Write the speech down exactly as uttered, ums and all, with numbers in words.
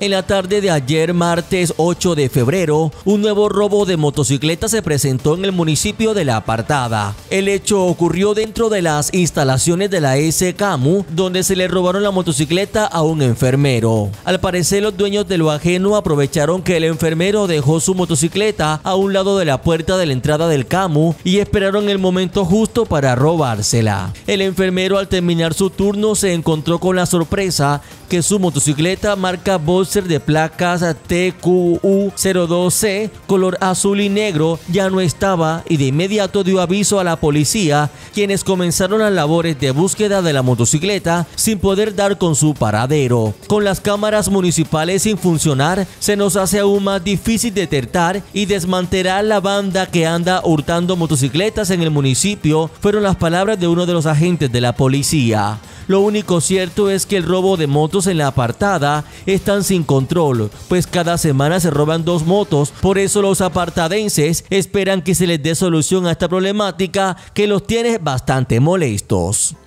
En la tarde de ayer, martes ocho de febrero, un nuevo robo de motocicleta se presentó en el municipio de La Apartada. El hecho ocurrió dentro de las instalaciones de la S CAMU, donde se le robaron la motocicleta a un enfermero. Al parecer, los dueños de lo ajeno aprovecharon que el enfermero dejó su motocicleta a un lado de la puerta de la entrada del CAMU y esperaron el momento justo para robársela. El enfermero, al terminar su turno, se encontró con la sorpresa que su motocicleta marca Boxer de placas T Q U cero dos C, color azul y negro, ya no estaba y de inmediato dio aviso a la policía, quienes comenzaron las labores de búsqueda de la motocicleta sin poder dar con su paradero. Con las cámaras municipales sin funcionar, se nos hace aún más difícil detectar y desmantelar la banda que anda hurtando motocicletas en el municipio, fueron las palabras de uno de los agentes de la policía. Lo único cierto es que el robo de motos en La Apartada están sin control, pues cada semana se roban dos motos. Por eso los apartadenses esperan que se les dé solución a esta problemática que los tiene bastante molestos.